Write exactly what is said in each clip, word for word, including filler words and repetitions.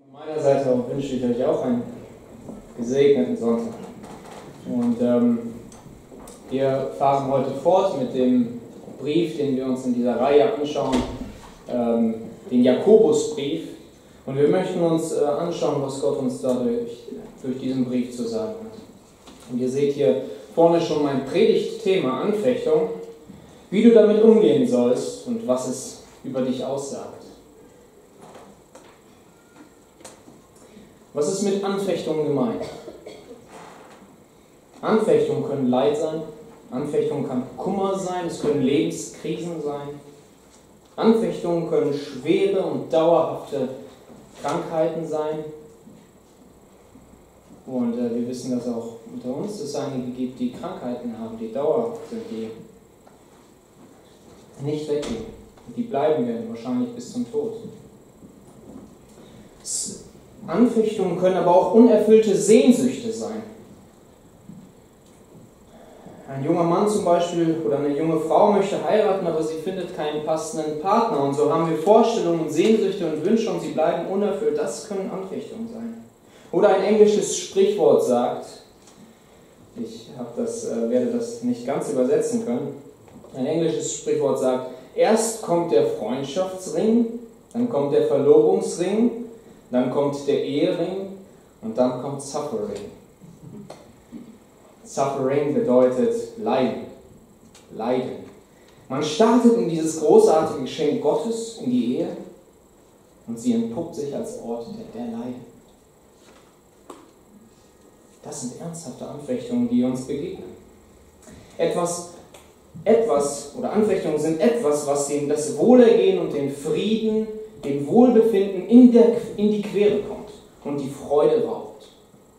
Von meiner Seite auch wünsche ich euch auch einen gesegneten Sonntag. Und ähm, wir fahren heute fort mit dem Brief, den wir uns in dieser Reihe anschauen, ähm, den Jakobusbrief. Und wir möchten uns äh, anschauen, was Gott uns dadurch durch diesen Brief zu sagen hat. Und ihr seht hier vorne schon mein Predigtthema Anfechtung, wie du damit umgehen sollst und was es über dich aussagt. Was ist mit Anfechtungen gemeint? Anfechtungen können Leid sein, Anfechtungen kann Kummer sein, es können Lebenskrisen sein. Anfechtungen können schwere und dauerhafte Krankheiten sein. Und äh, wir wissen, dass auch unter uns es einige gibt, die Krankheiten haben, die dauerhaft sind, die nicht weggehen. Und die bleiben werden, wahrscheinlich bis zum Tod. Anfechtungen können aber auch unerfüllte Sehnsüchte sein. Ein junger Mann zum Beispiel oder eine junge Frau möchte heiraten, aber sie findet keinen passenden Partner. Und so haben wir Vorstellungen, Sehnsüchte und Wünsche und sie bleiben unerfüllt. Das können Anfechtungen sein. Oder ein englisches Sprichwort sagt, ich hab das, äh, werde das nicht ganz übersetzen können, ein englisches Sprichwort sagt, erst kommt der Freundschaftsring, dann kommt der Verlobungsring, dann kommt der Ehering und dann kommt Suffering. Suffering bedeutet Leiden. Leiden. Man startet in dieses großartige Geschenk Gottes, in die Ehe, und sie entpuppt sich als Ort der, der Leiden. Das sind ernsthafte Anfechtungen, die uns begegnen. Etwas, etwas oder Anfechtungen sind etwas, was dem das Wohlergehen und den Frieden, dem Wohlbefinden in, der, in die Quere kommt und die Freude raubt.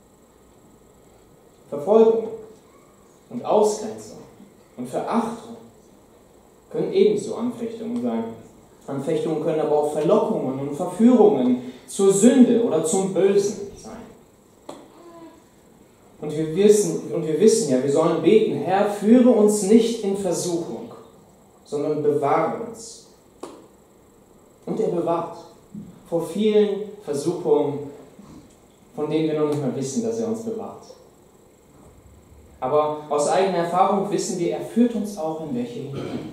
Verfolgung und Ausgrenzung und Verachtung können ebenso Anfechtungen sein. Anfechtungen können aber auch Verlockungen und Verführungen zur Sünde oder zum Bösen sein. Und wir wissen, und wir wissen ja, wir sollen beten, Herr, führe uns nicht in Versuchung, sondern bewahre uns. Und er bewahrt vor vielen Versuchungen, von denen wir noch nicht mal wissen, dass er uns bewahrt. Aber aus eigener Erfahrung wissen wir, er führt uns auch in welche hinein.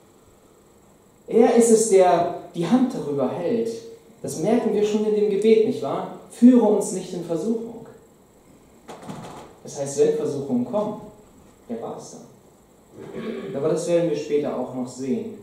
Er ist es, der die Hand darüber hält. Das merken wir schon in dem Gebet, nicht wahr? Führe uns nicht in Versuchung. Das heißt, wenn Versuchungen kommen, der war es dann. Aber das werden wir später auch noch sehen.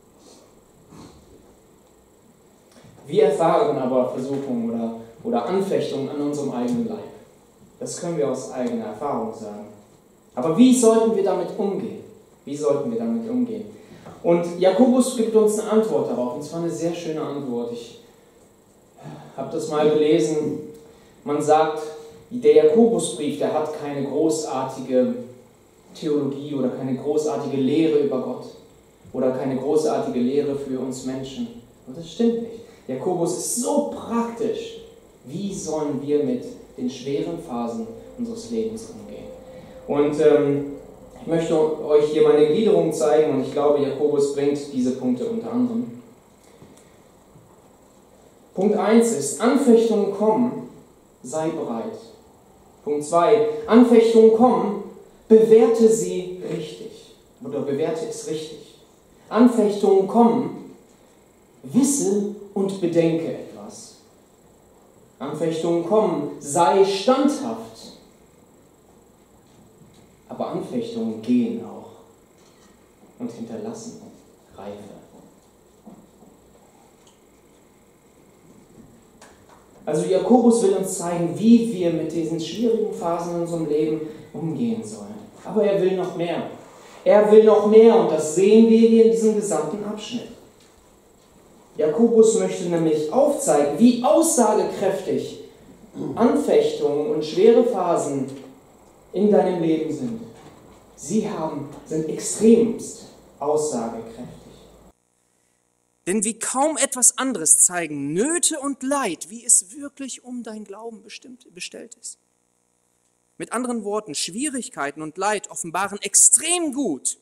Wir erfahren aber Versuchungen oder, oder Anfechtungen an unserem eigenen Leib. Das können wir aus eigener Erfahrung sagen. Aber wie sollten wir damit umgehen? Wie sollten wir damit umgehen? Und Jakobus gibt uns eine Antwort darauf, und zwar eine sehr schöne Antwort. Ich habe das mal gelesen. Man sagt, der Jakobusbrief, der hat keine großartige Theologie oder keine großartige Lehre über Gott oder keine großartige Lehre für uns Menschen. Und das stimmt nicht. Jakobus ist so praktisch. Wie sollen wir mit den schweren Phasen unseres Lebens umgehen? Und ähm, ich möchte euch hier meine Gliederung zeigen und ich glaube, Jakobus bringt diese Punkte unter anderem. Punkt eins ist, Anfechtungen kommen, sei bereit. Punkt zwei, Anfechtungen kommen, bewerte sie richtig oder bewerte es richtig. Anfechtungen kommen, wisse und bedenke etwas. Anfechtungen kommen, sei standhaft. Aber Anfechtungen gehen auch und hinterlassen Reife. Also Jakobus will uns zeigen, wie wir mit diesen schwierigen Phasen in unserem Leben umgehen sollen. Aber er will noch mehr. Er will noch mehr und das sehen wir hier in diesem gesamten Abschnitt. Jakobus möchte nämlich aufzeigen, wie aussagekräftig Anfechtungen und schwere Phasen in deinem Leben sind. Sie haben, sind extremst aussagekräftig. Denn wie kaum etwas anderes zeigen Nöte und Leid, wie es wirklich um dein Glauben bestimmt, bestellt ist. Mit anderen Worten, Schwierigkeiten und Leid offenbaren extrem gut,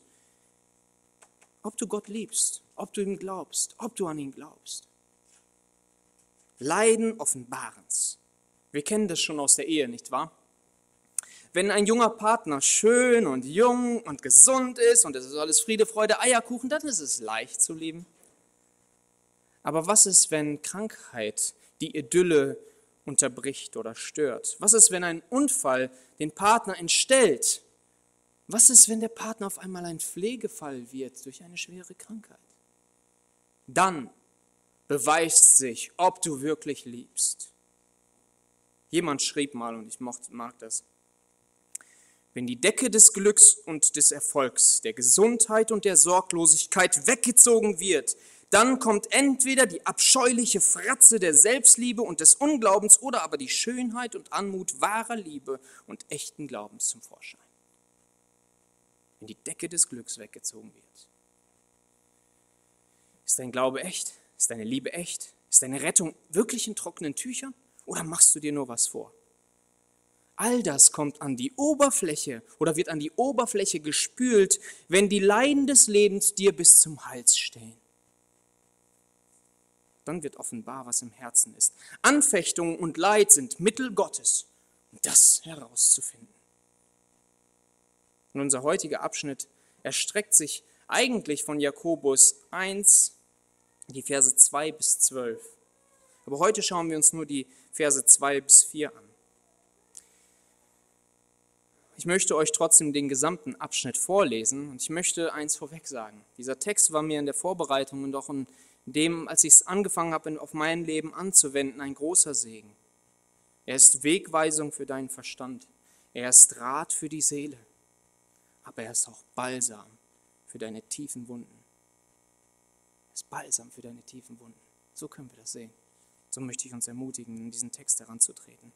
ob du Gott liebst, ob du ihm glaubst, ob du an ihn glaubst. Leiden offenbaren's. Wir kennen das schon aus der Ehe, nicht wahr? Wenn ein junger Partner schön und jung und gesund ist und es ist alles Friede, Freude, Eierkuchen, dann ist es leicht zu leben. Aber was ist, wenn Krankheit die Idylle unterbricht oder stört? Was ist, wenn ein Unfall den Partner entstellt? Was ist, wenn der Partner auf einmal ein Pflegefall wird durch eine schwere Krankheit? Dann beweist sich, ob du wirklich liebst. Jemand schrieb mal, und ich mag das: Wenn die Decke des Glücks und des Erfolgs, der Gesundheit und der Sorglosigkeit weggezogen wird, dann kommt entweder die abscheuliche Fratze der Selbstliebe und des Unglaubens oder aber die Schönheit und Anmut wahrer Liebe und echten Glaubens zum Vorschein. Wenn die Decke des Glücks weggezogen wird. Ist dein Glaube echt? Ist deine Liebe echt? Ist deine Rettung wirklich in trockenen Tüchern? Oder machst du dir nur was vor? All das kommt an die Oberfläche oder wird an die Oberfläche gespült, wenn die Leiden des Lebens dir bis zum Hals stehen. Dann wird offenbar, was im Herzen ist. Anfechtung und Leid sind Mittel Gottes, um das herauszufinden. Und unser heutiger Abschnitt erstreckt sich eigentlich von Jakobus eins, die Verse zwei bis zwölf. Aber heute schauen wir uns nur die Verse zwei bis vier an. Ich möchte euch trotzdem den gesamten Abschnitt vorlesen und ich möchte eins vorweg sagen. Dieser Text war mir in der Vorbereitung und auch in dem, als ich es angefangen habe, auf mein Leben anzuwenden, ein großer Segen. Er ist Wegweisung für deinen Verstand. Er ist Rat für die Seele. Aber er ist auch Balsam für deine tiefen Wunden. Er ist Balsam für deine tiefen Wunden. So können wir das sehen. So möchte ich uns ermutigen, in diesen Text heranzutreten.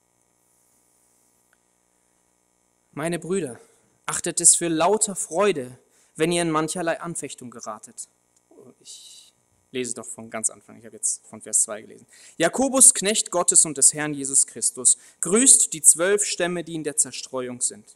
Meine Brüder, achtet es für lauter Freude, wenn ihr in mancherlei Anfechtung geratet. Ich lese doch von ganz Anfang, ich habe jetzt von Vers zwei gelesen. Jakobus, Knecht Gottes und des Herrn Jesus Christus, grüßt die zwölf Stämme, die in der Zerstreuung sind.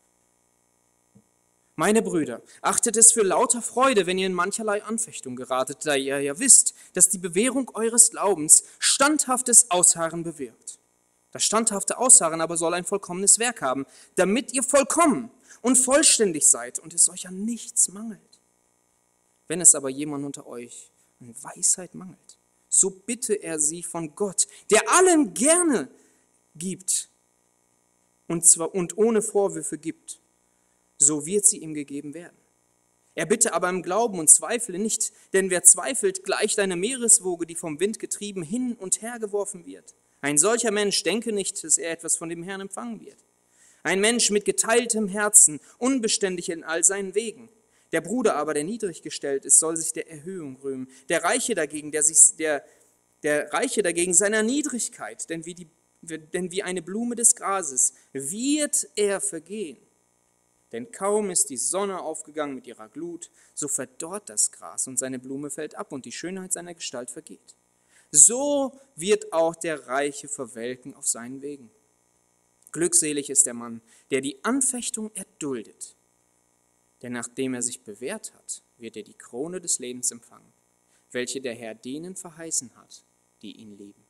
Meine Brüder, achtet es für lauter Freude, wenn ihr in mancherlei Anfechtung geratet, da ihr ja wisst, dass die Bewährung eures Glaubens standhaftes Ausharren bewirkt. Das standhafte Ausharren aber soll ein vollkommenes Werk haben, damit ihr vollkommen und vollständig seid und es euch an nichts mangelt. Wenn es aber jemand unter euch an Weisheit mangelt, so bitte er sie von Gott, der allen gerne gibt und zwar und ohne Vorwürfe gibt, so wird sie ihm gegeben werden. Er bitte aber im Glauben und zweifle nicht, denn wer zweifelt, gleicht einer Meereswoge, die vom Wind getrieben hin und her geworfen wird. Ein solcher Mensch denke nicht, dass er etwas von dem Herrn empfangen wird. Ein Mensch mit geteiltem Herzen, unbeständig in all seinen Wegen. Der Bruder aber, der niedrig gestellt ist, soll sich der Erhöhung rühmen. Der Reiche dagegen, der sich der, der Reiche dagegen seiner Niedrigkeit, denn wie, die, denn wie eine Blume des Grases wird er vergehen. Denn kaum ist die Sonne aufgegangen mit ihrer Glut, so verdorrt das Gras und seine Blume fällt ab und die Schönheit seiner Gestalt vergeht. So wird auch der Reiche verwelken auf seinen Wegen. Glückselig ist der Mann, der die Anfechtung erduldet. Denn nachdem er sich bewährt hat, wird er die Krone des Lebens empfangen, welche der Herr denen verheißen hat, die ihn lieben.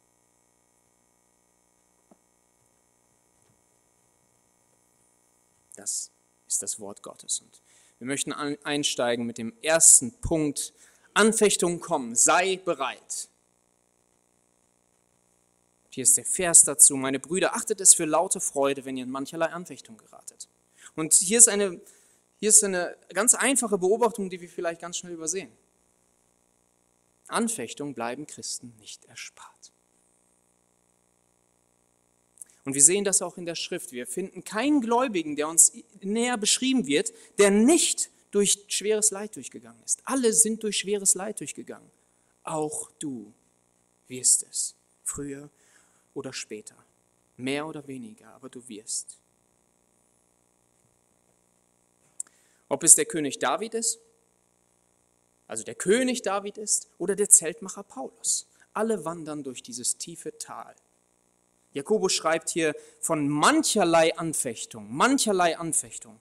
Das ist das Wort Gottes. Und wir möchten einsteigen mit dem ersten Punkt. Anfechtungen kommen, sei bereit. Hier ist der Vers dazu. Meine Brüder, achtet es für laute Freude, wenn ihr in mancherlei Anfechtung geratet. Und hier ist eine, hier ist eine ganz einfache Beobachtung, die wir vielleicht ganz schnell übersehen. Anfechtungen bleiben Christen nicht erspart. Und wir sehen das auch in der Schrift. Wir finden keinen Gläubigen, der uns näher beschrieben wird, der nicht durch schweres Leid durchgegangen ist. Alle sind durch schweres Leid durchgegangen. Auch du wirst es, früher oder später, mehr oder weniger, aber du wirst. Ob es der König David ist, also der König David ist, oder der Zeltmacher Paulus. Alle wandern durch dieses tiefe Tal. Jakobus schreibt hier von mancherlei Anfechtung, mancherlei Anfechtung.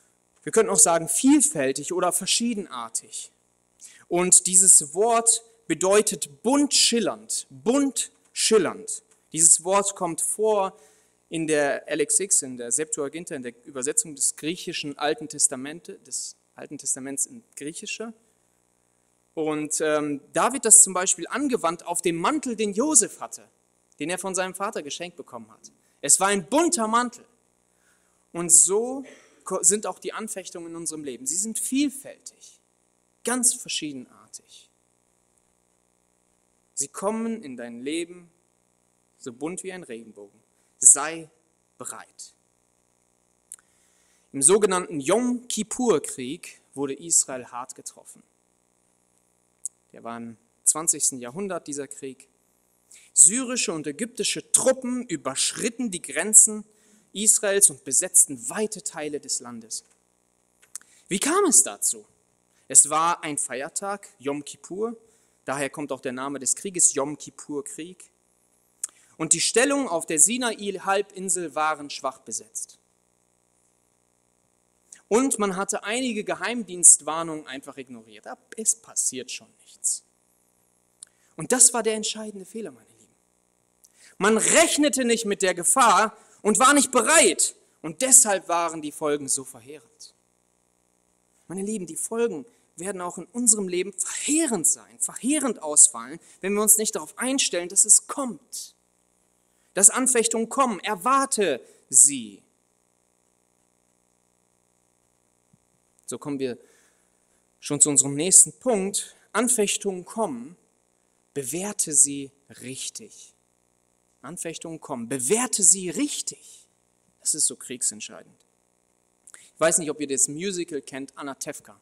Wir könnten auch sagen vielfältig oder verschiedenartig. Und dieses Wort bedeutet bunt schillernd, bunt schillernd. Dieses Wort kommt vor in der L X X, in der Septuaginta, in der Übersetzung des griechischen Alten Testamentes, des Alten Testaments in Griechischer. Und ähm, da wird das zum Beispiel angewandt auf den Mantel, den Josef hatte, den er von seinem Vater geschenkt bekommen hat. Es war ein bunter Mantel. Und so sind auch die Anfechtungen in unserem Leben. Sie sind vielfältig, ganz verschiedenartig. Sie kommen in dein Leben so bunt wie ein Regenbogen. Sei bereit. Im sogenannten Yom Kippur-Krieg wurde Israel hart getroffen. Der war im zwanzigsten Jahrhundert, dieser Krieg. Syrische und ägyptische Truppen überschritten die Grenzen Israels und besetzten weite Teile des Landes. Wie kam es dazu? Es war ein Feiertag, Yom Kippur, daher kommt auch der Name des Krieges, Yom Kippur-Krieg. Und die Stellungen auf der Sinai-Halbinsel waren schwach besetzt. Und man hatte einige Geheimdienstwarnungen einfach ignoriert. Es passiert schon nichts. Und das war der entscheidende Fehler, meine Lieben. Man rechnete nicht mit der Gefahr und war nicht bereit. Und deshalb waren die Folgen so verheerend. Meine Lieben, die Folgen werden auch in unserem Leben verheerend sein, verheerend ausfallen, wenn wir uns nicht darauf einstellen, dass es kommt. Dass Anfechtungen kommen, erwarte sie. So kommen wir schon zu unserem nächsten Punkt. Anfechtungen kommen, bewerte sie richtig. Anfechtungen kommen, bewerte sie richtig. Das ist so kriegsentscheidend. Ich weiß nicht, ob ihr das Musical kennt, Anatevka.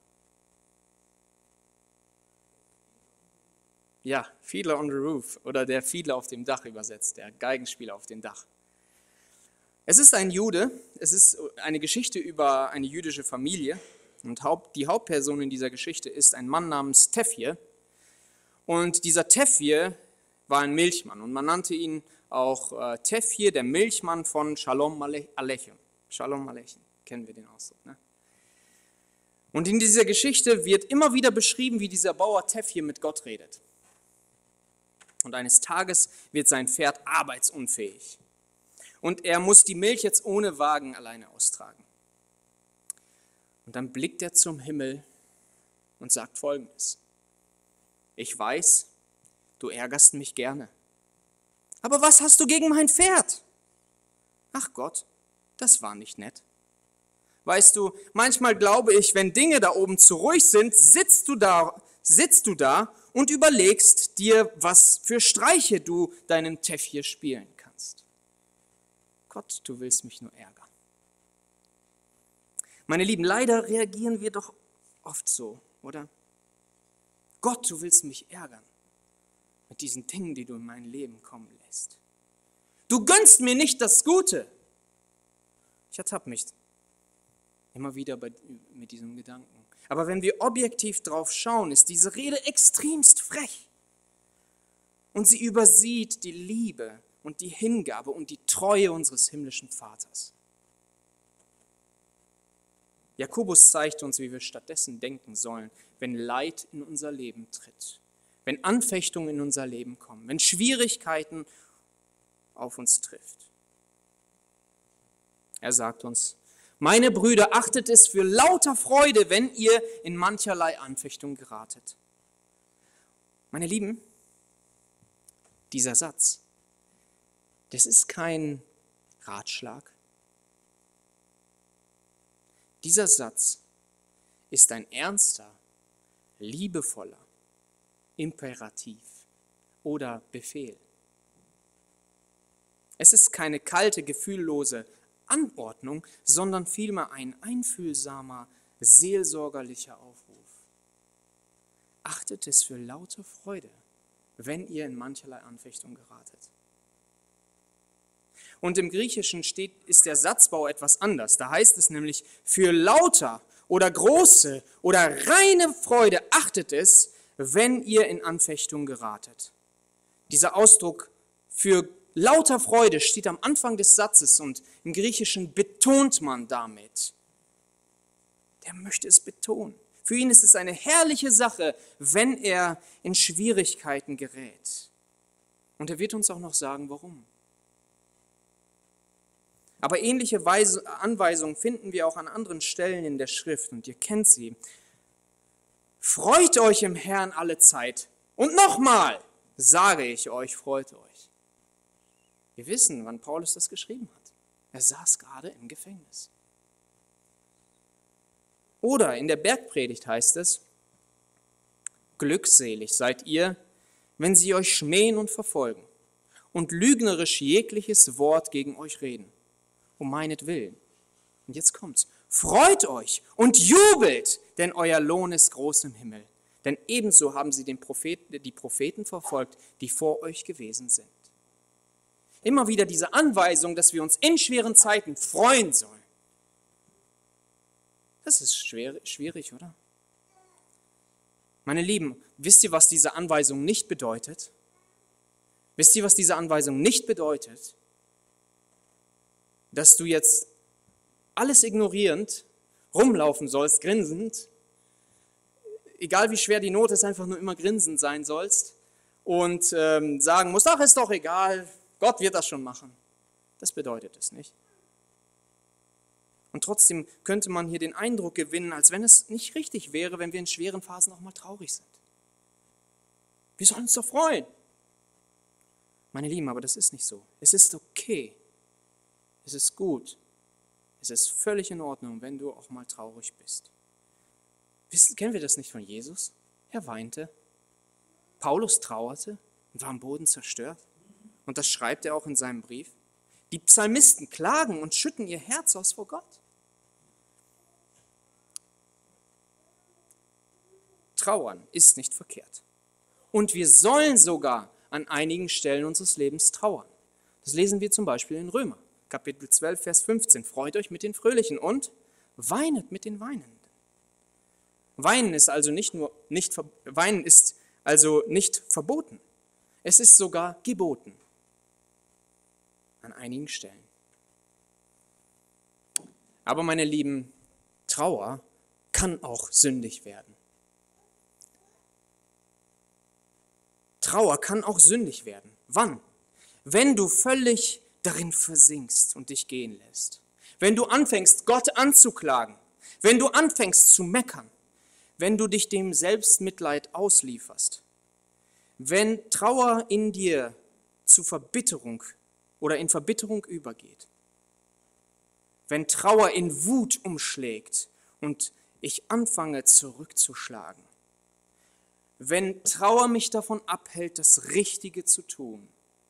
Ja, Fiddler on the Roof oder der Fiedler auf dem Dach übersetzt, der Geigenspieler auf dem Dach. Es ist ein Jude, es ist eine Geschichte über eine jüdische Familie und die Hauptperson in dieser Geschichte ist ein Mann namens Tefje. Und dieser Tefje war ein Milchmann und man nannte ihn auch äh, Tefje, der Milchmann von Shalom Aleichem. Shalom Aleichem, kennen wir den Ausdruck, ne? Und in dieser Geschichte wird immer wieder beschrieben, wie dieser Bauer Tefje mit Gott redet. Und eines Tages wird sein Pferd arbeitsunfähig. Und er muss die Milch jetzt ohne Wagen alleine austragen. Und dann blickt er zum Himmel und sagt Folgendes: Ich weiß, du ärgerst mich gerne. Aber was hast du gegen mein Pferd? Ach Gott, das war nicht nett. Weißt du, manchmal glaube ich, wenn Dinge da oben zu ruhig sind, sitzt du da, sitzt du da und überlegst dir, was für Streiche du deinem Tefje spielen kannst. Gott, du willst mich nur ärgern. Meine Lieben, leider reagieren wir doch oft so, oder? Gott, du willst mich ärgern mit diesen Dingen, die du in mein Leben kommen lässt. Du gönnst mir nicht das Gute. Ich ertappe mich immer wieder bei, mit diesem Gedanken. Aber wenn wir objektiv drauf schauen, ist diese Rede extremst frech. Und sie übersieht die Liebe und die Hingabe und die Treue unseres himmlischen Vaters. Jakobus zeigt uns, wie wir stattdessen denken sollen, wenn Leid in unser Leben tritt, wenn Anfechtungen in unser Leben kommen, wenn Schwierigkeiten auf uns trifft. Er sagt uns: Meine Brüder, achtet es für lauter Freude, wenn ihr in mancherlei Anfechtung geratet. Meine Lieben, dieser Satz, das ist kein Ratschlag. Dieser Satz ist ein ernster, liebevoller Imperativ oder Befehl. Es ist keine kalte, gefühllose Anordnung, sondern vielmehr ein einfühlsamer, seelsorgerlicher Aufruf. Achtet es für lauter Freude, wenn ihr in mancherlei Anfechtung geratet. Und im Griechischen steht, ist der Satzbau etwas anders. Da heißt es nämlich, für lauter oder große oder reine Freude achtet es, wenn ihr in Anfechtung geratet. Dieser Ausdruck für lauter Freude steht am Anfang des Satzes und im Griechischen betont man damit. Der möchte es betonen. Für ihn ist es eine herrliche Sache, wenn er in Schwierigkeiten gerät. Und er wird uns auch noch sagen, warum. Aber ähnliche Weise, Anweisungen finden wir auch an anderen Stellen in der Schrift und ihr kennt sie. Freut euch im Herrn alle Zeit. Und nochmal sage ich euch, freut euch. Wir wissen, wann Paulus das geschrieben hat. Er saß gerade im Gefängnis. Oder in der Bergpredigt heißt es, glückselig seid ihr, wenn sie euch schmähen und verfolgen und lügnerisch jegliches Wort gegen euch reden, um meinetwillen. Und jetzt kommt's. Freut euch und jubelt, denn euer Lohn ist groß im Himmel. Denn ebenso haben sie den Propheten, die Propheten verfolgt, die vor euch gewesen sind. Immer wieder diese Anweisung, dass wir uns in schweren Zeiten freuen sollen. Das ist schwer, schwierig, oder? Meine Lieben, wisst ihr, was diese Anweisung nicht bedeutet? Wisst ihr, was diese Anweisung nicht bedeutet? Dass du jetzt alles ignorierend rumlaufen sollst, grinsend, egal wie schwer die Not ist, einfach nur immer grinsend sein sollst und ähm, sagen musst, ach, ist doch egal, Gott wird das schon machen. Das bedeutet es nicht. Und trotzdem könnte man hier den Eindruck gewinnen, als wenn es nicht richtig wäre, wenn wir in schweren Phasen auch mal traurig sind. Wir sollen uns doch freuen. Meine Lieben, aber das ist nicht so. Es ist okay. Es ist gut. Es ist völlig in Ordnung, wenn du auch mal traurig bist. Wissen, kennen wir das nicht von Jesus? Er weinte. Paulus trauerte und war am Boden zerstört. Und das schreibt er auch in seinem Brief. Die Psalmisten klagen und schütten ihr Herz aus vor Gott. Trauern ist nicht verkehrt. Und wir sollen sogar an einigen Stellen unseres Lebens trauern. Das lesen wir zum Beispiel in Römer, Kapitel zwölf, Vers fünfzehn. Freut euch mit den Fröhlichen und weinet mit den Weinenden. Weinen ist also nicht nur nicht Weinen ist also nicht verboten. Es ist sogar geboten. An einigen Stellen. Aber meine Lieben, Trauer kann auch sündig werden. Trauer kann auch sündig werden. Wann? Wenn du völlig darin versinkst und dich gehen lässt. Wenn du anfängst, Gott anzuklagen. Wenn du anfängst zu meckern. Wenn du dich dem Selbstmitleid auslieferst. Wenn Trauer in dir zu Verbitterung oder in Verbitterung übergeht. Wenn Trauer in Wut umschlägt und ich anfange zurückzuschlagen. Wenn Trauer mich davon abhält, das Richtige zu tun,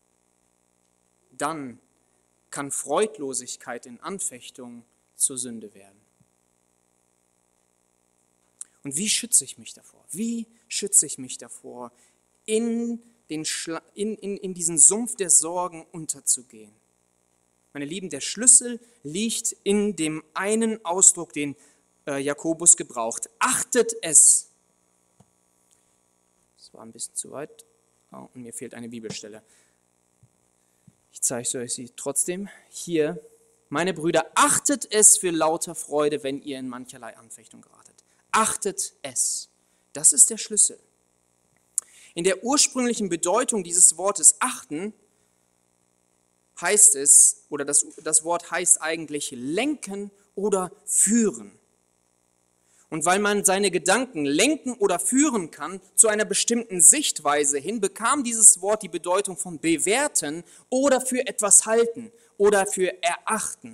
dann kann Freudlosigkeit in Anfechtung zur Sünde werden. Und wie schütze ich mich davor? Wie schütze ich mich davor, in, den Schla- in, in, in diesen Sumpf der Sorgen unterzugehen? Meine Lieben, der Schlüssel liegt in dem einen Ausdruck, den äh, Jakobus gebraucht. Achtet es. Das war ein bisschen zu weit. Oh, und mir fehlt eine Bibelstelle. Ich zeige euch sie trotzdem. Hier, meine Brüder, achtet es für lauter Freude, wenn ihr in mancherlei Anfechtung geratet. Achtet es. Das ist der Schlüssel. In der ursprünglichen Bedeutung dieses Wortes achten heißt es, oder das, das Wort heißt eigentlich lenken oder führen. Und weil man seine Gedanken lenken oder führen kann zu einer bestimmten Sichtweise hin, bekam dieses Wort die Bedeutung von bewerten oder für etwas halten oder für erachten.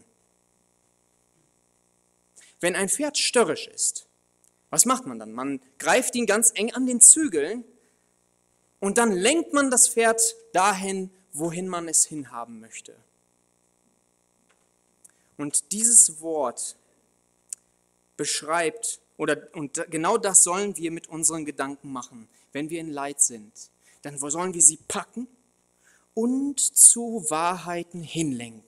Wenn ein Pferd störrisch ist, was macht man dann? Man greift ihn ganz eng an den Zügeln und dann lenkt man das Pferd dahin, wohin man es hinhaben möchte. Und dieses Wort beschreibt, oder und genau das sollen wir mit unseren Gedanken machen, wenn wir in Leid sind. Dann sollen wir sie packen und zu Wahrheiten hinlenken.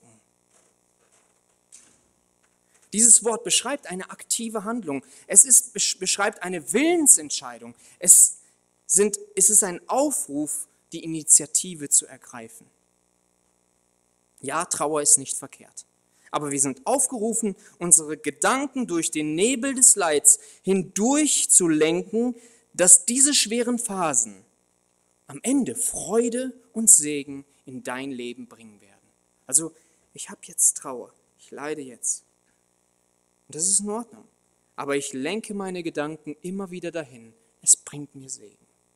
Dieses Wort beschreibt eine aktive Handlung. Es ist, beschreibt eine Willensentscheidung. Es, sind, es ist ein Aufruf, die Initiative zu ergreifen. Ja, Trauer ist nicht verkehrt. Aber wir sind aufgerufen, unsere Gedanken durch den Nebel des Leids hindurch zu lenken, dass diese schweren Phasen am Ende Freude und Segen in dein Leben bringen werden. Also, ich habe jetzt Trauer, ich leide jetzt. Und das ist in Ordnung. Aber ich lenke meine Gedanken immer wieder dahin. Es bringt mir Segen.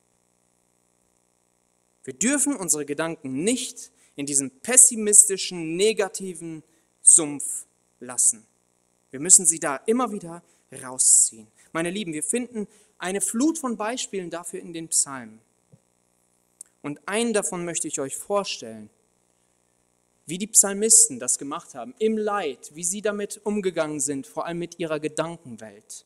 Wir dürfen unsere Gedanken nicht in diesen pessimistischen, negativen Sumpf lassen. Wir müssen sie da immer wieder rausziehen. Meine Lieben, wir finden eine Flut von Beispielen dafür in den Psalmen. Und einen davon möchte ich euch vorstellen, wie die Psalmisten das gemacht haben, im Leid, wie sie damit umgegangen sind, vor allem mit ihrer Gedankenwelt.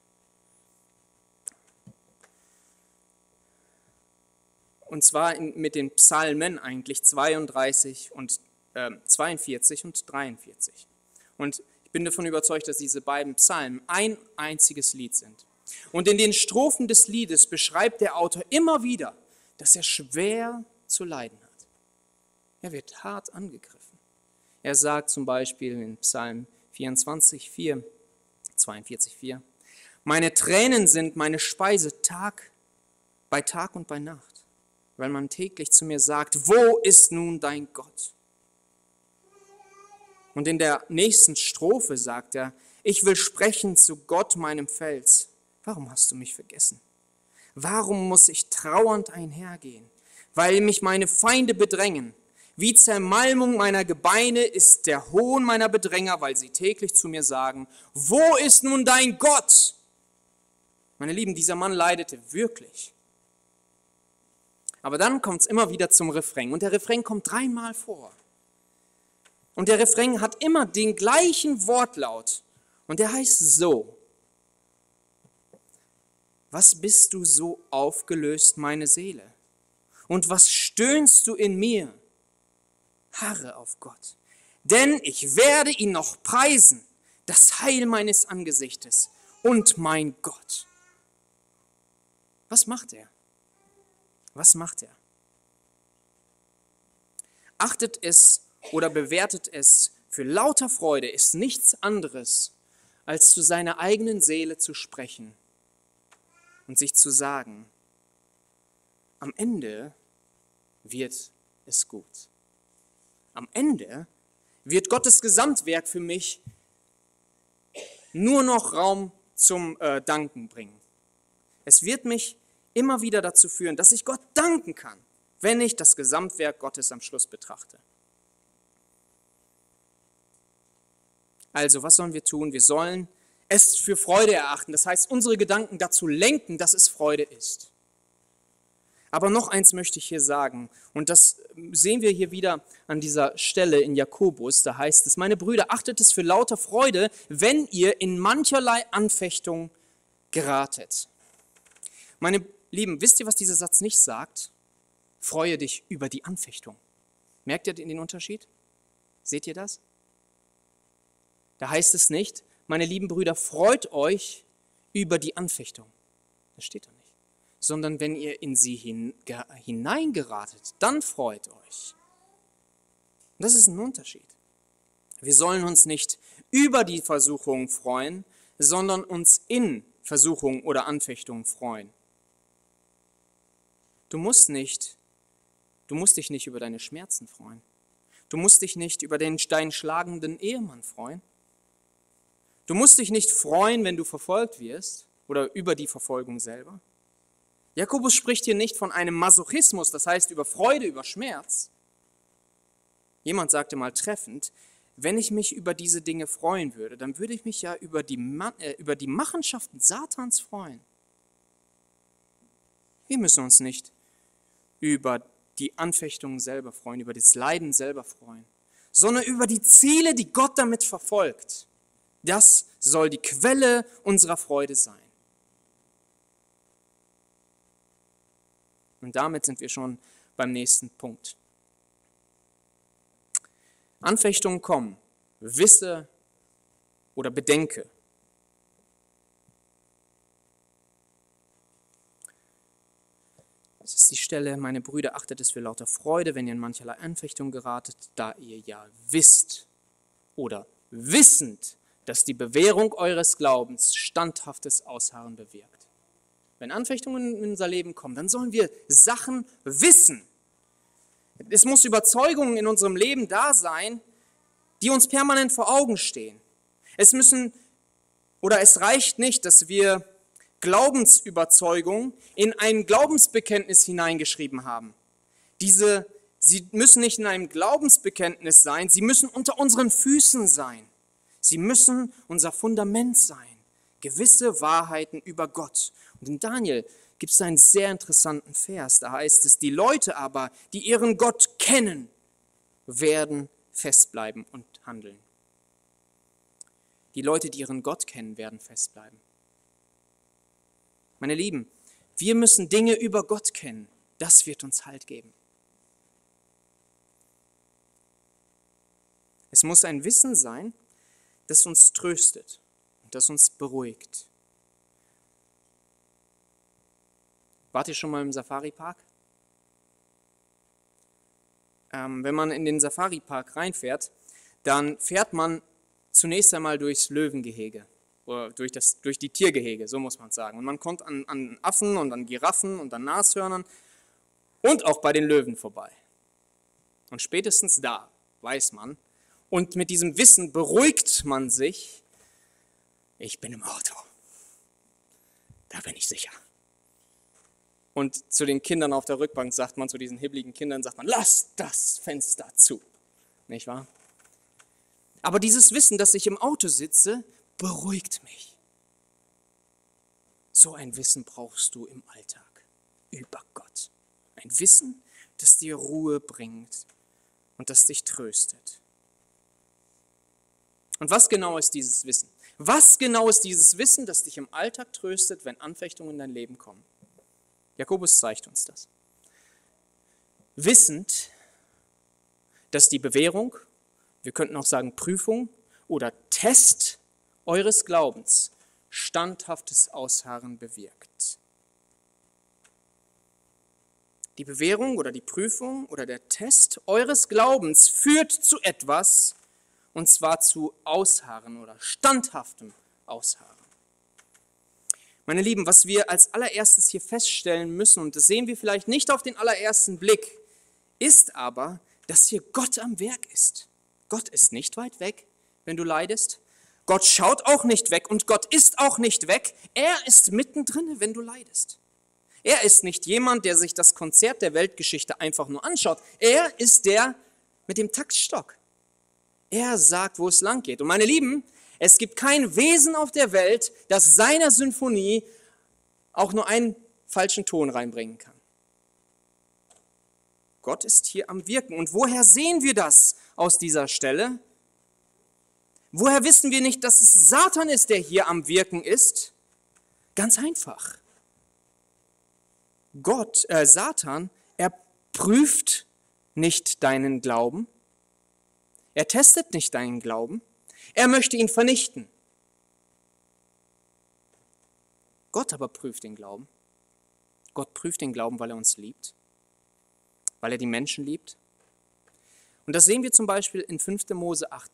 Und zwar in, mit den Psalmen eigentlich zweiunddreißig und äh, zweiundvierzig und dreiundvierzig. Und ich bin davon überzeugt, dass diese beiden Psalmen ein einziges Lied sind. Und in den Strophen des Liedes beschreibt der Autor immer wieder, dass er schwer zu leiden hat. Er wird hart angegriffen. Er sagt zum Beispiel in Psalm vierundzwanzig, vier, zweiundvierzig, vier, meine Tränen sind meine Speise Tag bei Tag und bei Nacht, weil man täglich zu mir sagt, wo ist nun dein Gott? Und in der nächsten Strophe sagt er, ich will sprechen zu Gott, meinem Fels. Warum hast du mich vergessen? Warum muss ich trauernd einhergehen? Weil mich meine Feinde bedrängen. Wie Zermalmung meiner Gebeine ist der Hohn meiner Bedränger, weil sie täglich zu mir sagen, wo ist nun dein Gott? Meine Lieben, dieser Mann leidete wirklich. Aber dann kommt es immer wieder zum Refrain. Und der Refrain kommt dreimal vor. Und der Refrain hat immer den gleichen Wortlaut. Und der heißt so. Was bist du so aufgelöst, meine Seele? Und was stöhnst du in mir? Harre auf Gott. Denn ich werde ihn noch preisen, das Heil meines Angesichtes und mein Gott. Was macht er? Was macht er? Achtet es oder bewertet es für lauter Freude, ist nichts anderes, als zu seiner eigenen Seele zu sprechen und sich zu sagen, am Ende wird es gut. Am Ende wird Gottes Gesamtwerk für mich nur noch Raum zum äh, Danken bringen. Es wird mich immer wieder dazu führen, dass ich Gott danken kann, wenn ich das Gesamtwerk Gottes am Schluss betrachte. Also, was sollen wir tun? Wir sollen es für Freude erachten. Das heißt, unsere Gedanken dazu lenken, dass es Freude ist. Aber noch eins möchte ich hier sagen, und das sehen wir hier wieder an dieser Stelle in Jakobus, da heißt es, meine Brüder, achtet es für lauter Freude, wenn ihr in mancherlei Anfechtung geratet. Meine Lieben, wisst ihr, was dieser Satz nicht sagt? Freue dich über die Anfechtung. Merkt ihr den Unterschied? Seht ihr das? Da heißt es nicht, meine lieben Brüder, freut euch über die Anfechtung. Das steht da nicht. Sondern wenn ihr in sie hineingeratet, dann freut euch. Und das ist ein Unterschied. Wir sollen uns nicht über die Versuchung freuen, sondern uns in Versuchung oder Anfechtung freuen. Du musst nicht, du musst dich nicht über deine Schmerzen freuen. Du musst dich nicht über den deinen schlagenden Ehemann freuen. Du musst dich nicht freuen, wenn du verfolgt wirst oder über die Verfolgung selber. Jakobus spricht hier nicht von einem Masochismus, das heißt über Freude, über Schmerz. Jemand sagte mal treffend, wenn ich mich über diese Dinge freuen würde, dann würde ich mich ja über die, äh, über die Machenschaften Satans freuen. Wir müssen uns nicht über die Anfechtungen selber freuen, über das Leiden selber freuen, sondern über die Ziele, die Gott damit verfolgt. Das soll die Quelle unserer Freude sein. Und damit sind wir schon beim nächsten Punkt. Anfechtungen kommen, wisse oder bedenke. Das ist die Stelle, meine Brüder, achtet es für lauter Freude, wenn ihr in mancherlei Anfechtung geratet, da ihr ja wisst oder wissend, dass die Bewährung eures Glaubens standhaftes Ausharren bewirkt. Wenn Anfechtungen in unser Leben kommen, dann sollen wir Sachen wissen. Es muss Überzeugungen in unserem Leben da sein, die uns permanent vor Augen stehen. Es müssen oder es reicht nicht, dass wir Glaubensüberzeugungen in ein Glaubensbekenntnis hineingeschrieben haben. Diese, sie müssen nicht in einem Glaubensbekenntnis sein, sie müssen unter unseren Füßen sein. Sie müssen unser Fundament sein. Gewisse Wahrheiten über Gott. Und in Daniel gibt es einen sehr interessanten Vers. Da heißt es, die Leute aber, die ihren Gott kennen, werden festbleiben und handeln. Die Leute, die ihren Gott kennen, werden festbleiben. Meine Lieben, wir müssen Dinge über Gott kennen. Das wird uns Halt geben. Es muss ein Wissen sein, das uns tröstet und das uns beruhigt. Wart ihr schon mal im Safari-Park? Ähm, wenn man in den Safari-Park reinfährt, dann fährt man zunächst einmal durchs Löwengehege oder durch, das, durch die Tiergehege, so muss man sagen. Und man kommt an, an Affen und an Giraffen und an Nashörnern und auch bei den Löwen vorbei. Und spätestens da weiß man, und mit diesem Wissen beruhigt man sich, ich bin im Auto, da bin ich sicher. Und zu den Kindern auf der Rückbank sagt man, zu diesen hibbeligen Kindern sagt man, lass das Fenster zu, nicht wahr? Aber dieses Wissen, dass ich im Auto sitze, beruhigt mich. So ein Wissen brauchst du im Alltag, über Gott. Ein Wissen, das dir Ruhe bringt und das dich tröstet. Und was genau ist dieses Wissen? Was genau ist dieses Wissen, das dich im Alltag tröstet, wenn Anfechtungen in dein Leben kommen? Jakobus zeigt uns das. Wissend, dass die Bewährung, wir könnten auch sagen Prüfung oder Test eures Glaubens standhaftes Ausharren bewirkt. Die Bewährung oder die Prüfung oder der Test eures Glaubens führt zu etwas, und zwar zu Ausharren oder standhaftem Ausharren. Meine Lieben, was wir als allererstes hier feststellen müssen, und das sehen wir vielleicht nicht auf den allerersten Blick, ist aber, dass hier Gott am Werk ist. Gott ist nicht weit weg, wenn du leidest. Gott schaut auch nicht weg und Gott ist auch nicht weg. Er ist mittendrin, wenn du leidest. Er ist nicht jemand, der sich das Konzert der Weltgeschichte einfach nur anschaut. Er ist der mit dem Taktstock. Er sagt, wo es lang geht. Und meine Lieben, es gibt kein Wesen auf der Welt, das seiner Symphonie auch nur einen falschen Ton reinbringen kann. Gott ist hier am Wirken. Und woher sehen wir das aus dieser Stelle? Woher wissen wir nicht, dass es Satan ist, der hier am Wirken ist? Ganz einfach. Gott, äh, Satan, er prüft nicht deinen Glauben. Er testet nicht deinen Glauben. Er möchte ihn vernichten. Gott aber prüft den Glauben. Gott prüft den Glauben, weil er uns liebt, weil er die Menschen liebt. Und das sehen wir zum Beispiel in fünfter Mose acht,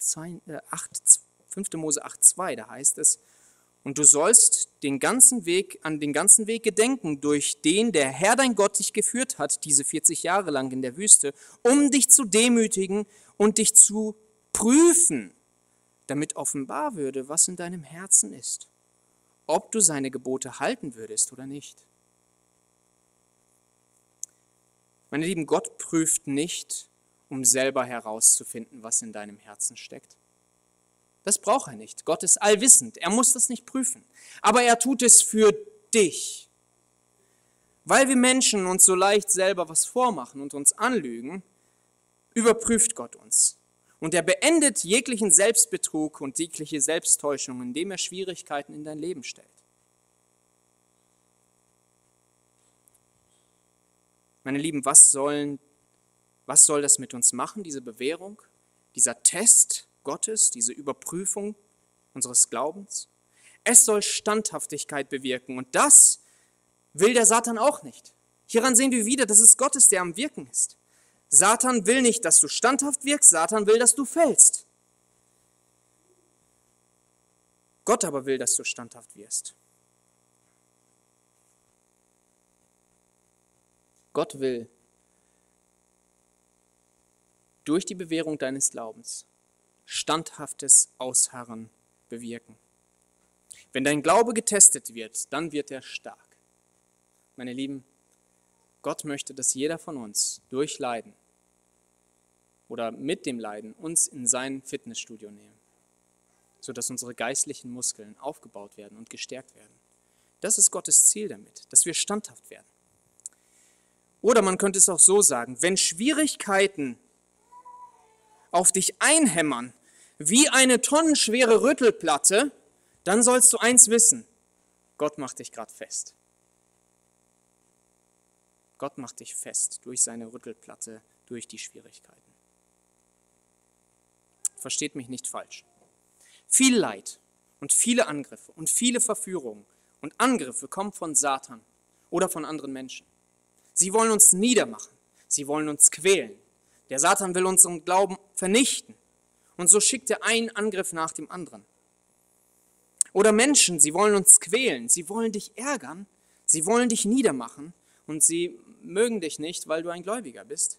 zwei, da heißt es, und du sollst den ganzen Weg, an den ganzen Weg gedenken, durch den der Herr dein Gott dich geführt hat, diese vierzig Jahre lang in der Wüste, um dich zu demütigen und dich zu prüfen, damit offenbar würde, was in deinem Herzen ist, ob du seine Gebote halten würdest oder nicht. Meine Lieben, Gott prüft nicht, um selber herauszufinden, was in deinem Herzen steckt. Das braucht er nicht. Gott ist allwissend. Er muss das nicht prüfen. Aber er tut es für dich. Weil wir Menschen uns so leicht selber was vormachen und uns anlügen, überprüft Gott uns. Und er beendet jeglichen Selbstbetrug und jegliche Selbsttäuschung, indem er Schwierigkeiten in dein Leben stellt. Meine Lieben, was sollen, was soll das mit uns machen, diese Bewährung, dieser Test Gottes, diese Überprüfung unseres Glaubens? Es soll Standhaftigkeit bewirken und das will der Satan auch nicht. Hieran sehen wir wieder, dass es Gott ist, der am Wirken ist. Satan will nicht, dass du standhaft wirkst, Satan will, dass du fällst. Gott aber will, dass du standhaft wirst. Gott will durch die Bewährung deines Glaubens standhaftes Ausharren bewirken. Wenn dein Glaube getestet wird, dann wird er stark. Meine Lieben, Gott möchte, dass jeder von uns durch Leiden oder mit dem Leiden uns in sein Fitnessstudio nehmen, sodass unsere geistlichen Muskeln aufgebaut werden und gestärkt werden. Das ist Gottes Ziel damit, dass wir standhaft werden. Oder man könnte es auch so sagen, wenn Schwierigkeiten auf dich einhämmern, wie eine tonnenschwere Rüttelplatte, dann sollst du eins wissen, Gott macht dich gerade fest. Gott macht dich fest durch seine Rüttelplatte, durch die Schwierigkeiten. Versteht mich nicht falsch. Viel Leid und viele Angriffe und viele Verführungen und Angriffe kommen von Satan oder von anderen Menschen. Sie wollen uns niedermachen, sie wollen uns quälen. Der Satan will unseren Glauben vernichten und so schickt er einen Angriff nach dem anderen. Oder Menschen, sie wollen uns quälen, sie wollen dich ärgern, sie wollen dich niedermachen und sie mögen dich nicht, weil du ein Gläubiger bist.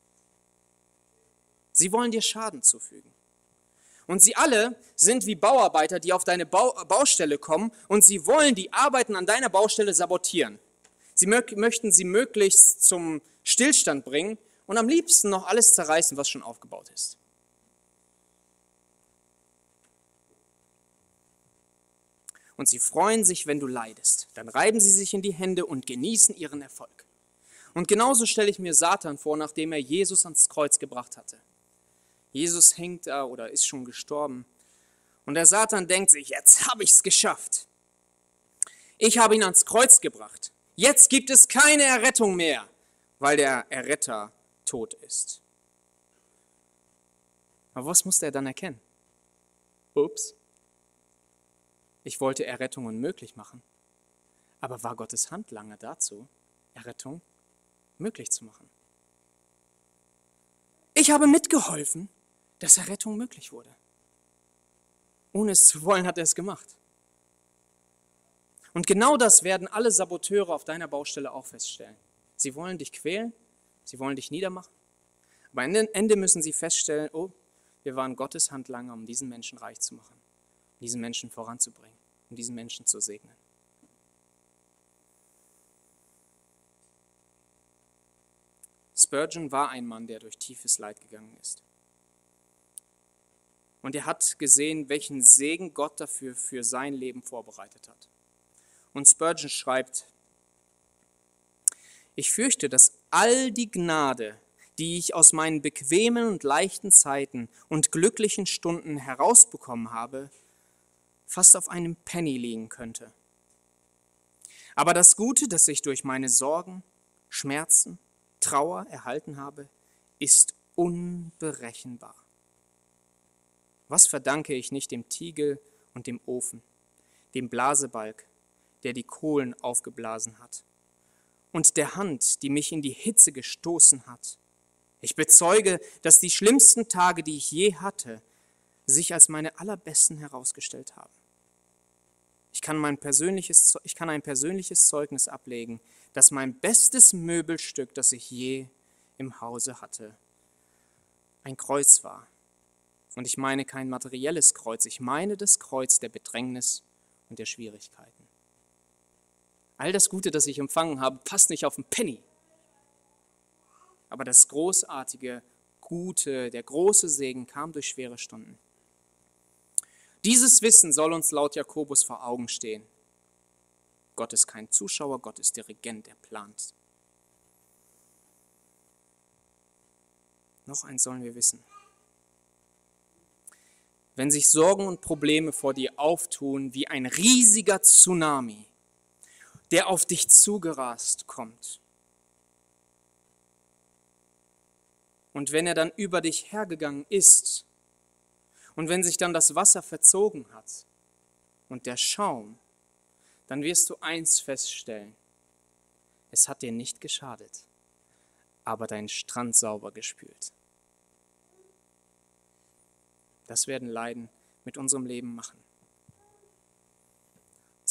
Sie wollen dir Schaden zufügen. Und sie alle sind wie Bauarbeiter, die auf deine Bau- Baustelle kommen und sie wollen die Arbeiten an deiner Baustelle sabotieren. Sie mö- möchten sie möglichst zum Stillstand bringen und am liebsten noch alles zerreißen, was schon aufgebaut ist. Und sie freuen sich, wenn du leidest. Dann reiben sie sich in die Hände und genießen ihren Erfolg. Und genauso stelle ich mir Satan vor, nachdem er Jesus ans Kreuz gebracht hatte. Jesus hängt da oder ist schon gestorben. Und der Satan denkt sich, jetzt habe ich es geschafft. Ich habe ihn ans Kreuz gebracht. Jetzt gibt es keine Errettung mehr, weil der Erretter tot ist. Aber was musste er dann erkennen? Ups. Ich wollte Errettung unmöglich machen. Aber war Gottes Hand lange dazu, Errettung möglich zu machen? Ich habe mitgeholfen, dass Errettung möglich wurde. Ohne es zu wollen, hat er es gemacht. Und genau das werden alle Saboteure auf deiner Baustelle auch feststellen. Sie wollen dich quälen, sie wollen dich niedermachen. Aber am Ende müssen sie feststellen, oh, wir waren Gottes Handlanger, um diesen Menschen reich zu machen, um diesen Menschen voranzubringen, um diesen Menschen zu segnen. Spurgeon war ein Mann, der durch tiefes Leid gegangen ist. Und er hat gesehen, welchen Segen Gott dafür für sein Leben vorbereitet hat. Und Spurgeon schreibt, ich fürchte, dass all die Gnade, die ich aus meinen bequemen und leichten Zeiten und glücklichen Stunden herausbekommen habe, fast auf einem Penny liegen könnte. Aber das Gute, das ich durch meine Sorgen, Schmerzen, Trauer erhalten habe, ist unberechenbar. Was verdanke ich nicht dem Tiegel und dem Ofen, dem Blasebalg, der die Kohlen aufgeblasen hat, und der Hand, die mich in die Hitze gestoßen hat. Ich bezeuge, dass die schlimmsten Tage, die ich je hatte, sich als meine allerbesten herausgestellt haben. Ich kann, mein persönliches, ich kann ein persönliches Zeugnis ablegen, dass mein bestes Möbelstück, das ich je im Hause hatte, ein Kreuz war. Und ich meine kein materielles Kreuz, ich meine das Kreuz der Bedrängnis und der Schwierigkeiten. All das Gute, das ich empfangen habe, passt nicht auf einen Penny. Aber das großartige, Gute, der große Segen kam durch schwere Stunden. Dieses Wissen soll uns laut Jakobus vor Augen stehen. Gott ist kein Zuschauer, Gott ist Dirigent, er plant. Noch eins sollen wir wissen. Wenn sich Sorgen und Probleme vor dir auftun wie ein riesiger Tsunami, der auf dich zugerast kommt, und wenn er dann über dich hergegangen ist und wenn sich dann das Wasser verzogen hat und der Schaum, dann wirst du eins feststellen, es hat dir nicht geschadet, aber deinen Strand sauber gespült. Das werden Leiden mit unserem Leben machen.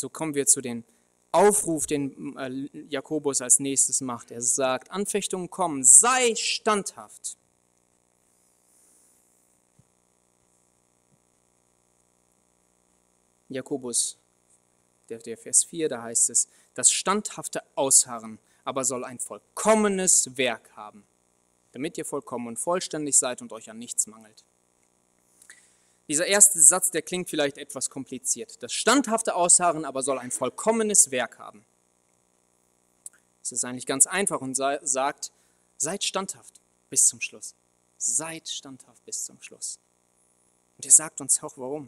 So kommen wir zu dem Aufruf, den Jakobus als nächstes macht. Er sagt, Anfechtungen kommen, sei standhaft. Jakobus, der, der Vers vier, da heißt es, das standhafte Ausharren aber soll ein vollkommenes Werk haben, damit ihr vollkommen und vollständig seid und euch an nichts mangelt. Dieser erste Satz, der klingt vielleicht etwas kompliziert. Das standhafte Ausharren aber soll ein vollkommenes Werk haben. Es ist eigentlich ganz einfach und sagt, seid standhaft bis zum Schluss. Seid standhaft bis zum Schluss. Und er sagt uns auch, warum.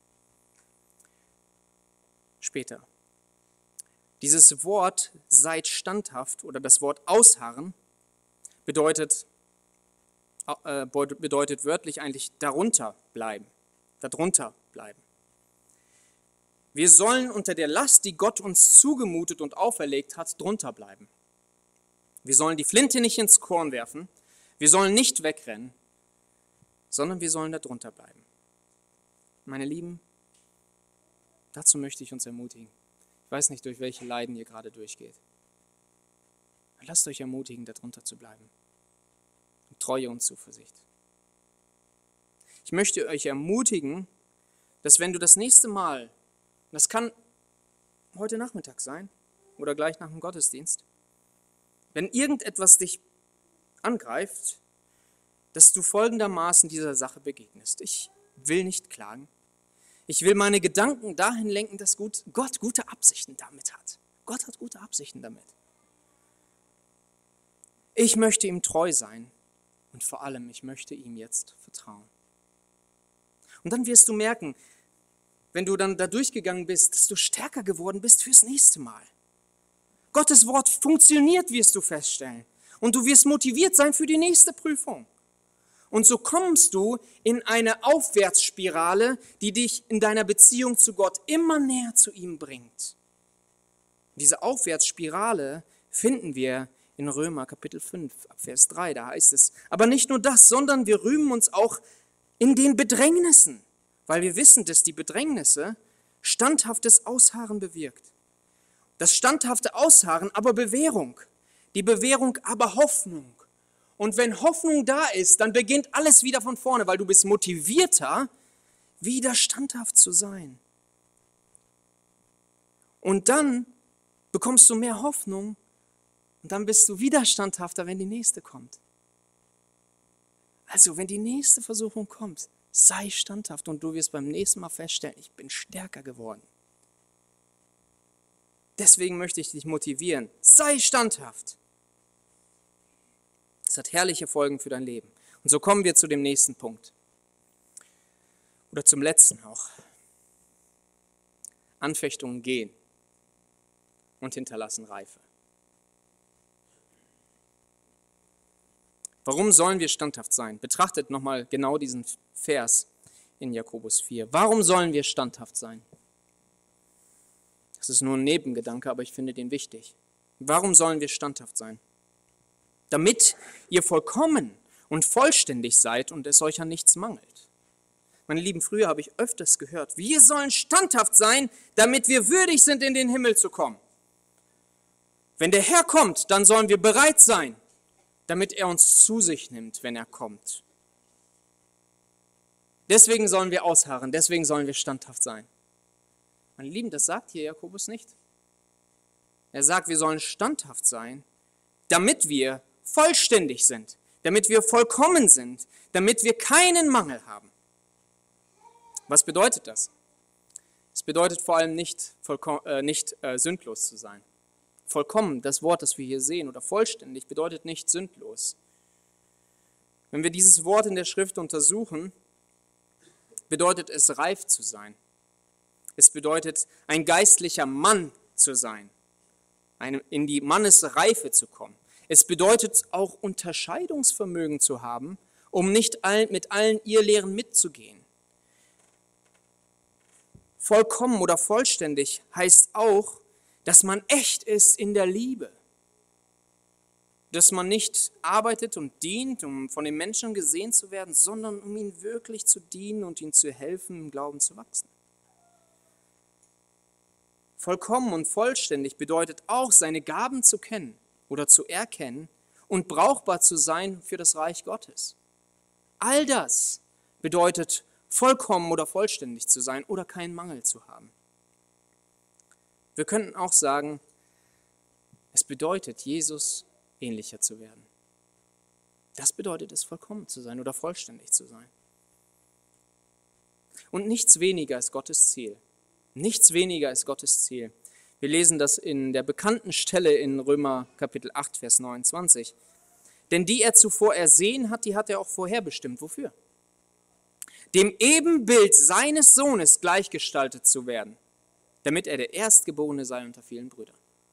Später. Dieses Wort seid standhaft oder das Wort ausharren bedeutet, äh, bedeutet wörtlich eigentlich darunter bleiben. Darunter bleiben. Wir sollen unter der Last, die Gott uns zugemutet und auferlegt hat, drunter bleiben. Wir sollen die Flinte nicht ins Korn werfen, wir sollen nicht wegrennen, sondern wir sollen da drunter bleiben. Meine Lieben, dazu möchte ich uns ermutigen. Ich weiß nicht, durch welche Leiden ihr gerade durchgeht. Lasst euch ermutigen, da drunter zu bleiben. Und Treue und Zuversicht. Ich möchte euch ermutigen, dass wenn du das nächste Mal, das kann heute Nachmittag sein oder gleich nach dem Gottesdienst, wenn irgendetwas dich angreift, dass du folgendermaßen dieser Sache begegnest. Ich will nicht klagen. Ich will meine Gedanken dahin lenken, dass Gott gute Absichten damit hat. Gott hat gute Absichten damit. Ich möchte ihm treu sein und vor allem, ich möchte ihm jetzt vertrauen. Und dann wirst du merken, wenn du dann da durchgegangen bist, dass du stärker geworden bist fürs nächste Mal. Gottes Wort funktioniert, wirst du feststellen. Und du wirst motiviert sein für die nächste Prüfung. Und so kommst du in eine Aufwärtsspirale, die dich in deiner Beziehung zu Gott immer näher zu ihm bringt. Diese Aufwärtsspirale finden wir in Römer Kapitel fünf, Vers drei, da heißt es, aber nicht nur das, sondern wir rühmen uns auch in den Bedrängnissen, weil wir wissen, dass die Bedrängnisse standhaftes Ausharren bewirkt. Das standhafte Ausharren aber Bewährung, die Bewährung aber Hoffnung. Und wenn Hoffnung da ist, dann beginnt alles wieder von vorne, weil du bist motivierter, wieder standhaft zu sein. Und dann bekommst du mehr Hoffnung und dann bist du wieder standhafter, wenn die nächste kommt. Also, wenn die nächste Versuchung kommt, sei standhaft und du wirst beim nächsten Mal feststellen, ich bin stärker geworden. Deswegen möchte ich dich motivieren, sei standhaft. Das hat herrliche Folgen für dein Leben. Und so kommen wir zu dem nächsten Punkt. Oder zum letzten auch. Anfechtungen gehen und hinterlassen Reife. Warum sollen wir standhaft sein? Betrachtet nochmal genau diesen Vers in Jakobus vier. Warum sollen wir standhaft sein? Das ist nur ein Nebengedanke, aber ich finde den wichtig. Warum sollen wir standhaft sein? Damit ihr vollkommen und vollständig seid und es euch an nichts mangelt. Meine Lieben, früher habe ich öfters gehört, wir sollen standhaft sein, damit wir würdig sind, in den Himmel zu kommen. Wenn der Herr kommt, dann sollen wir bereit sein, damit er uns zu sich nimmt, wenn er kommt. Deswegen sollen wir ausharren, deswegen sollen wir standhaft sein. Meine Lieben, das sagt hier Jakobus nicht. Er sagt, wir sollen standhaft sein, damit wir vollständig sind, damit wir vollkommen sind, damit wir keinen Mangel haben. Was bedeutet das? Es bedeutet vor allem nicht, äh, nicht äh, sündlos zu sein. Vollkommen, das Wort, das wir hier sehen, oder vollständig, bedeutet nicht sündlos. Wenn wir dieses Wort in der Schrift untersuchen, bedeutet es reif zu sein. Es bedeutet ein geistlicher Mann zu sein, eine, in die Mannesreife zu kommen. Es bedeutet auch Unterscheidungsvermögen zu haben, um nicht all, mit allen Irrlehren mitzugehen. Vollkommen oder vollständig heißt auch, dass man echt ist in der Liebe. Dass man nicht arbeitet und dient, um von den Menschen gesehen zu werden, sondern um ihnen wirklich zu dienen und ihnen zu helfen, im Glauben zu wachsen. Vollkommen und vollständig bedeutet auch, seine Gaben zu kennen oder zu erkennen und brauchbar zu sein für das Reich Gottes. All das bedeutet, vollkommen oder vollständig zu sein oder keinen Mangel zu haben. Wir könnten auch sagen, es bedeutet, Jesus ähnlicher zu werden. Das bedeutet es, vollkommen zu sein oder vollständig zu sein. Und nichts weniger ist Gottes Ziel. Nichts weniger ist Gottes Ziel. Wir lesen das in der bekannten Stelle in Römer Kapitel acht, Vers neunundzwanzig. Denn die er zuvor ersehen hat, die hat er auch vorherbestimmt. Wofür? Dem Ebenbild seines Sohnes gleichgestaltet zu werden, damit er der Erstgeborene sei unter vielen Brüdern.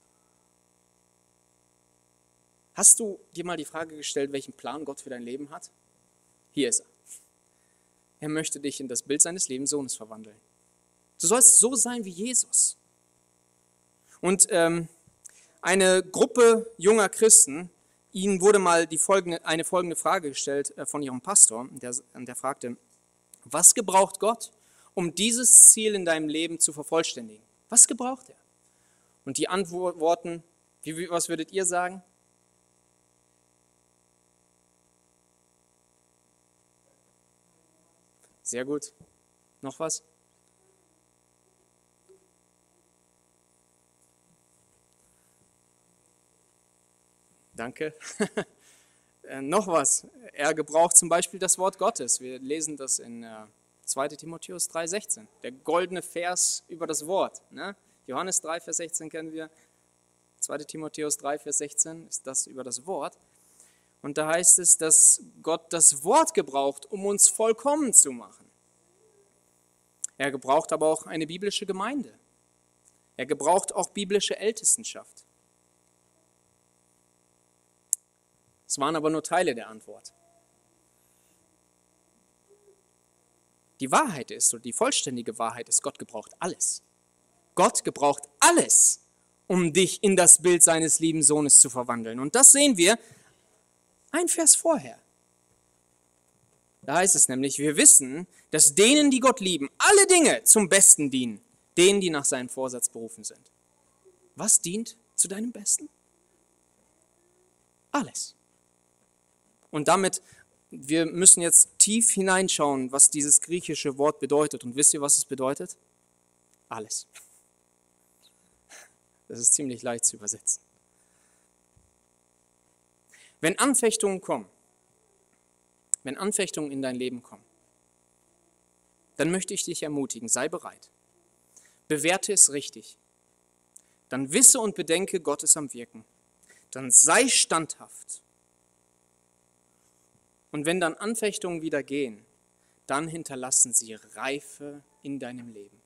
Hast du dir mal die Frage gestellt, welchen Plan Gott für dein Leben hat? Hier ist er. Er möchte dich in das Bild seines Lebenssohnes verwandeln. Du sollst so sein wie Jesus. Und ähm, eine Gruppe junger Christen, ihnen wurde mal die folgende, eine folgende Frage gestellt äh, von ihrem Pastor, der, der fragte, was gebraucht Gott, um dieses Ziel in deinem Leben zu vervollständigen? Was gebraucht er? Und die Antworten, wie, wie, was würdet ihr sagen? Sehr gut. Noch was? Danke. äh, noch was. Er gebraucht zum Beispiel das Wort Gottes. Wir lesen das in äh, zweiter Timotheus drei, sechzehn. Der goldene Vers über das Wort. Ne? Johannes drei, Vers sechzehn kennen wir. zweiter Timotheus drei, Vers sechzehn ist das über das Wort. Und da heißt es, dass Gott das Wort gebraucht, um uns vollkommen zu machen. Er gebraucht aber auch eine biblische Gemeinde. Er gebraucht auch biblische Ältestenschaft. Es waren aber nur Teile der Antwort. Die Wahrheit ist, oder die vollständige Wahrheit ist, Gott gebraucht alles. Gott gebraucht alles, um dich in das Bild seines lieben Sohnes zu verwandeln. Und das sehen wir ein Vers vorher. Da heißt es nämlich, wir wissen, dass denen, die Gott lieben, alle Dinge zum Besten dienen, denen, die nach seinem Vorsatz berufen sind. Was dient zu deinem Besten? Alles. Und damit, wir müssen jetzt tief hineinschauen, was dieses griechische Wort bedeutet. Und wisst ihr, was es bedeutet? Alles. Das ist ziemlich leicht zu übersetzen. Wenn Anfechtungen kommen, wenn Anfechtungen in dein Leben kommen, dann möchte ich dich ermutigen, sei bereit. Bewerte es richtig. Dann wisse und bedenke, Gott ist am Wirken. Dann sei standhaft. Und wenn dann Anfechtungen wieder gehen, dann hinterlassen sie Reife in deinem Leben.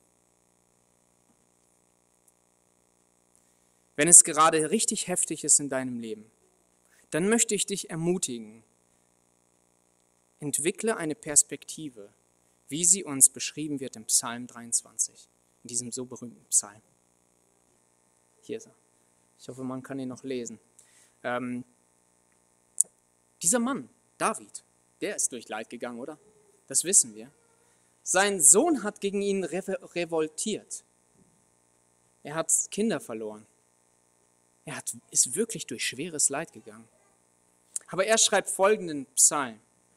Wenn es gerade richtig heftig ist in deinem Leben, dann möchte ich dich ermutigen, entwickle eine Perspektive, wie sie uns beschrieben wird im Psalm dreiundzwanzig, in diesem so berühmten Psalm. Hier ist er. Ich hoffe, man kann ihn noch lesen. Ähm, dieser Mann, David, der ist durch Leid gegangen, oder? Das wissen wir. Sein Sohn hat gegen ihn revoltiert. Er hat Kinder verloren. Er hat, ist wirklich durch schweres Leid gegangen. Aber er schreibt folgenden Psalm.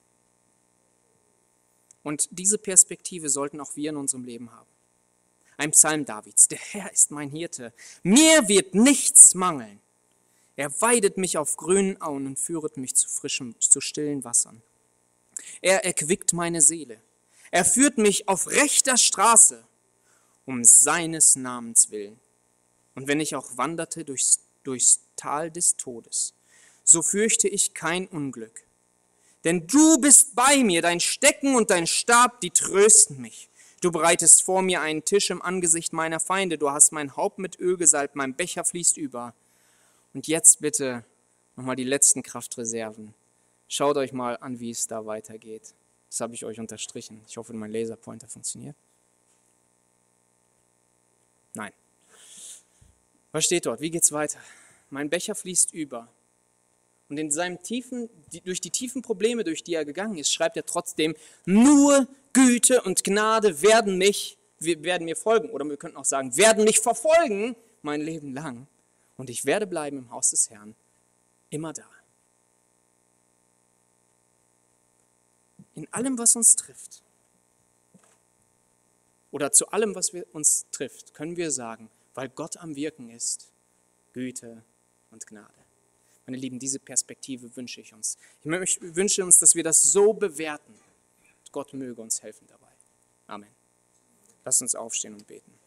Und diese Perspektive sollten auch wir in unserem Leben haben. Ein Psalm Davids. Der Herr ist mein Hirte. Mir wird nichts mangeln. Er weidet mich auf grünen Auen und führet mich zu frischem, zu stillen Wassern. Er erquickt meine Seele. Er führt mich auf rechter Straße, um seines Namens willen. Und wenn ich auch wanderte durchs, durchs Tal des Todes, so fürchte ich kein Unglück. Denn du bist bei mir, dein Stecken und dein Stab, die trösten mich. Du bereitest vor mir einen Tisch im Angesicht meiner Feinde. Du hast mein Haupt mit Öl gesalbt, mein Becher fließt über. Und jetzt bitte nochmal die letzten Kraftreserven. Schaut euch mal an, wie es da weitergeht. Das habe ich euch unterstrichen. Ich hoffe, mein Laserpointer funktioniert. Nein. Was steht dort? Wie geht's weiter? Mein Becher fließt über. Und in seinem tiefen, durch die tiefen Probleme, durch die er gegangen ist, schreibt er trotzdem, nur Güte und Gnade werden mich, werden mir folgen. Oder wir könnten auch sagen, werden mich verfolgen mein Leben lang. Und ich werde bleiben im Haus des Herrn, immer da. In allem, was uns trifft, oder zu allem, was wir uns trifft, können wir sagen, weil Gott am Wirken ist, Güte und Gnade. Meine Lieben, diese Perspektive wünsche ich uns. Ich wünsche uns, dass wir das so bewerten. Gott möge uns helfen dabei. Amen. Lasst uns aufstehen und beten.